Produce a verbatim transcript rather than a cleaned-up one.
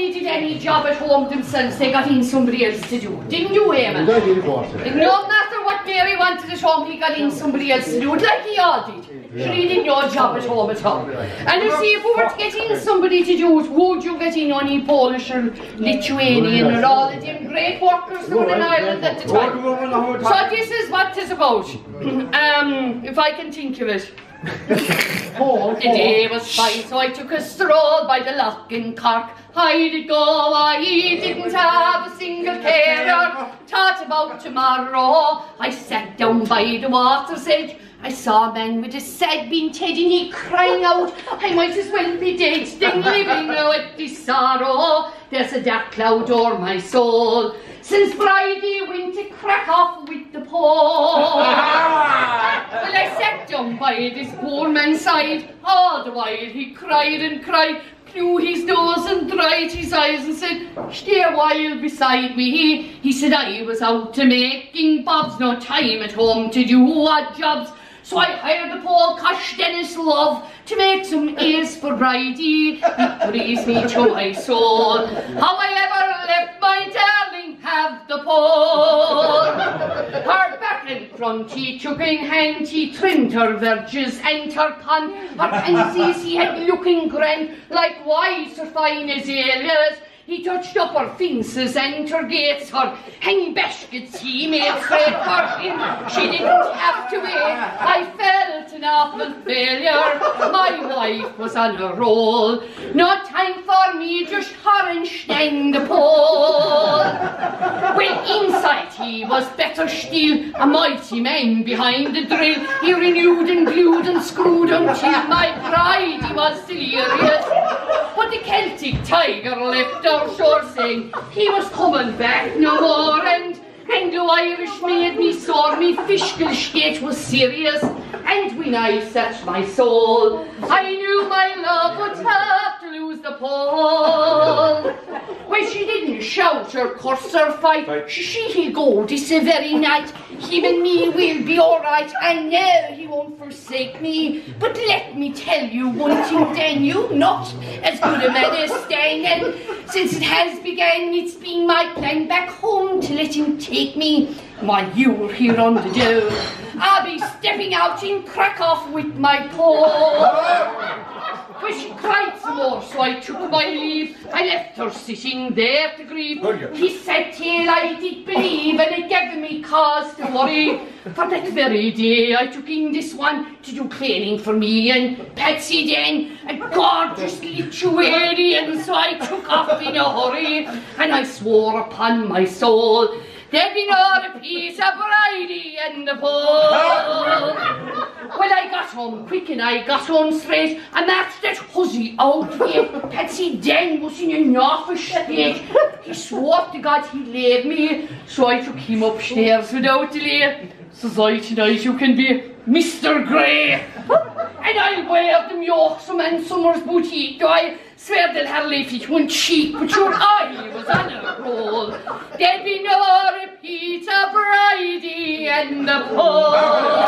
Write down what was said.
nobody did any job at home themselves, they got in somebody else to do it. Didn't you, Eamon? I did, of course. No matter what Mary wanted at home, he got in somebody else to do it, like he all did. Yeah. She did no job at home at all. And you see, if we were to get in somebody to do it, would you get in any Polish or Lithuanian or all of them great workers who were in Ireland at the time? So this is what it's about. um, if I can think of it. The day was fine, so I took a stroll by the loch in Cork. I did go, I didn't have a single care, thought about tomorrow. I sat down by the water's edge. I saw a man with a sad bent head and he crying out, I might as well be dead than living with this sorrow. There's a dark cloud o'er my soul since Bridie went to crack off with the pole. Well, I sat down by this poor man's side. All the while he cried and cried, blew his nose and dried his eyes and said, stay a while beside me. He said I was out to making bobs, no time at home to do odd jobs. So I hired the Paul Cosh Dennis love to make some ears for Bridie. It pleased me to my soul. How I ever left my darling have the pole. Her back and front he took in hand, he trimmed her verges and her pun. Her pansies he had looking grand, like white or fine azaleas. He touched up her fences and her gates, her hang baskets he made straight for him. She didn't have to wait. I felt an awful failure. My wife was on a roll. No time for me, just her and stand the pole. Well, inside he was better still, a mighty man behind the drill. He renewed and glued and screwed until my Bridie was delirious. But the Celtic tiger left our shore saying he was coming back no more, and and the Irish made me sore, me fiscal state was serious. And when I searched my soul, I knew my love would have to lose the pole. Well, she didn't shout or curse or fight, she he'll go this very night. Him and me will be alright, and no, he won't forsake me. But let me tell you one thing then, you're not as good a man as Stan, and since it has begun, it's been my plan back home to let him take me while you're here on the door. I'll be stepping out in Krakow with my pole. But she cried some more, so I took my leave. I left her sitting there to grieve. He said till I did believe, and it gave me cause to worry. For that very day I took in this one to do cleaning for me and Patsy then, a gorgeous Lithuanian, so I took off in a hurry, and I swore upon my soul there'd be not a piece of Bridie in the pole. Well, I got home quick and I got home straight, and that's that hussy out here. Patsy then was in an awful state. He swore to God he'd leave me, so I took him upstairs without delay. Says I tonight you can be Mister Grey, and I'll wear them Yorkshire and Summer's boutique. Do I swear they'll hardly if it went cheap, but your eye was on a roll. There'd be no repeat of Bridie and the pole.